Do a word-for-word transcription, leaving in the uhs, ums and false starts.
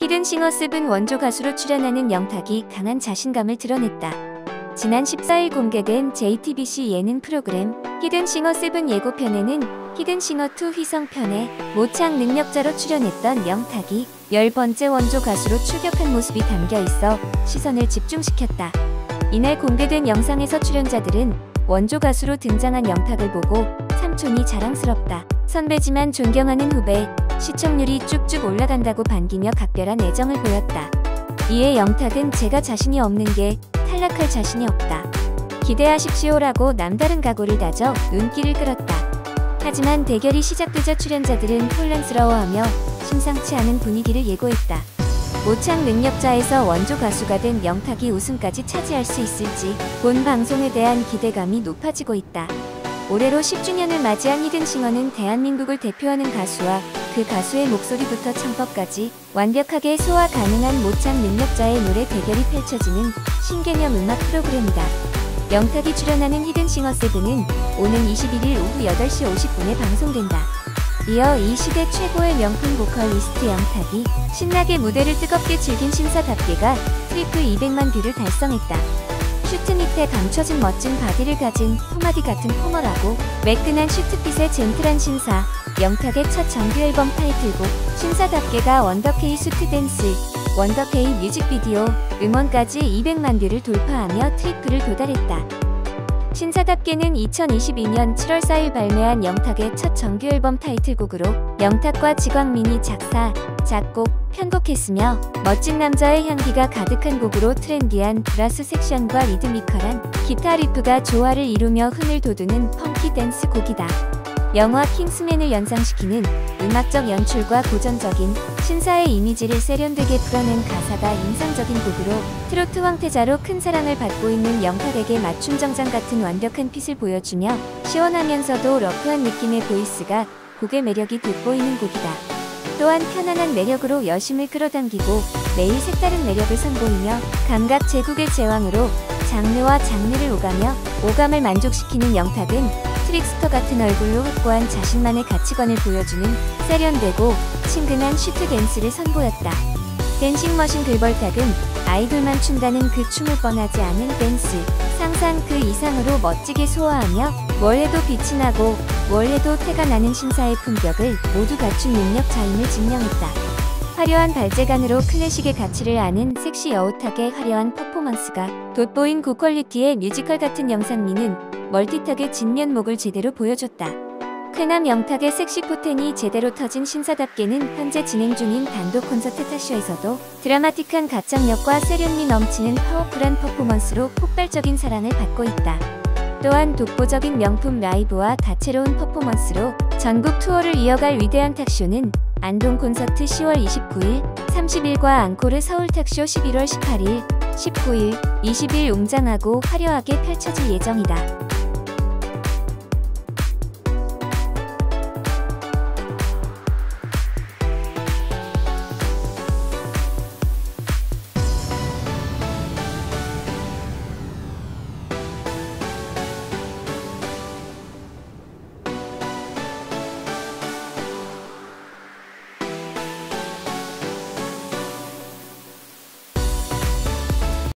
히든싱어 세븐 원조 가수로 출연하는 영탁이 강한 자신감을 드러냈다. 지난 십사일 공개된 제이티비씨 예능 프로그램 히든싱어 세븐 예고편에는 히든싱어 투 휘성편에 모창 능력자로 출연했던 영탁이 열 번째 원조 가수로 출격한 모습이 담겨있어 시선을 집중시켰다. 이날 공개된 영상에서 출연자들은 원조 가수로 등장한 영탁을 보고 삼촌이 자랑스럽다, 선배지만 존경하는 후배, 시청률이 쭉쭉 올라간다고 반기며 각별한 애정을 보였다. 이에 영탁은 제가 자신이 없는 게 탈락할 자신이 없다, 기대하십시오라고 남다른 각오를 다져 눈길을 끌었다. 하지만 대결이 시작되자 출연자들은 혼란스러워하며 심상치 않은 분위기를 예고했다. 모창 능력자에서 원조 가수가 된 영탁이 우승까지 차지할 수 있을지 본 방송에 대한 기대감이 높아지고 있다. 올해로 십 주년을 맞이한 히든싱어는 대한민국을 대표하는 가수와 그 가수의 목소리부터 창법까지 완벽하게 소화 가능한 모창 능력자의 노래 대결이 펼쳐지는 신개념 음악 프로그램이다. 영탁이 출연하는 히든싱어 세븐은 오는 이십일일 오후 여덟 시 오십 분에 방송된다. 이어 이 시대 최고의 명품 보컬리스트 영탁이 신나게 무대를 뜨겁게 즐긴 신사답게가 트리플 이백만 뷰를 달성했다. 슈트 밑에 감춰진 멋진 바디를 가진 토마디 같은 포멀하고 매끈한 슈트핏의 젠틀한 신사, 영탁의 첫 정규 앨범 타이틀곡 신사답게가 원더케이 수트 댄스, 원더케이 뮤직비디오, 음원까지 이백만 뷰를 돌파하며 트리플을 도달했다. 신사답게는 이천이십이년 칠월 사일 발매한 영탁의 첫 정규 앨범 타이틀곡으로 영탁과 지광민이 작사, 작곡, 편곡했으며 멋진 남자의 향기가 가득한 곡으로 트렌디한 브라스 섹션과 리드미컬한 기타 리프가 조화를 이루며 흥을 돋우는 펑키 댄스 곡이다. 영화 킹스맨을 연상시키는 음악적 연출과 고전적인 신사의 이미지를 세련되게 풀어낸 가사가 인상적인 곡으로 트로트 황태자로 큰 사랑을 받고 있는 영탁에게 맞춤 정장 같은 완벽한 핏을 보여주며 시원하면서도 러프한 느낌의 보이스가 곡의 매력이 돋보이는 곡이다. 또한 편안한 매력으로 여심을 끌어당기고 매일 색다른 매력을 선보이며 감각 제국의 제왕으로 장르와 장르를 오가며 오감을 만족시키는 영탁은 트릭스터 같은 얼굴로 확고한 자신만의 가치관을 보여주는 세련되고 친근한 슈트 댄스를 선보였다. 댄싱 머신 글벌탁은 아이돌만 춘다는 그 춤을 뻔하지 않은 댄스, 상상 그 이상으로 멋지게 소화하며 뭘 해도 빛이 나고 뭘 해도 태가 나는 신사의 품격을 모두 갖춘 능력자임을 증명했다. 화려한 발재간으로 클래식의 가치를 아는 섹시 여우탁의 화려한 퍼포먼스가 돋보인 고퀄리티의 뮤지컬 같은 영상미는 멀티탁의 진면목을 제대로 보여줬다. 쾌남 영탁의 섹시 포텐이 제대로 터진 신사답게는 현재 진행 중인 단독 콘서트 타쇼에서도 드라마틱한 가창력과 세련미 넘치는 파워풀한 퍼포먼스로 폭발적인 사랑을 받고 있다. 또한 독보적인 명품 라이브와 다채로운 퍼포먼스로 전국 투어를 이어갈 위대한 탁쇼는 안동 콘서트 시월 이십구일, 삼십일과 앙코르 서울 탁쇼 십일월 십팔일, 십구일, 이십일 웅장하고 화려하게 펼쳐질 예정이다.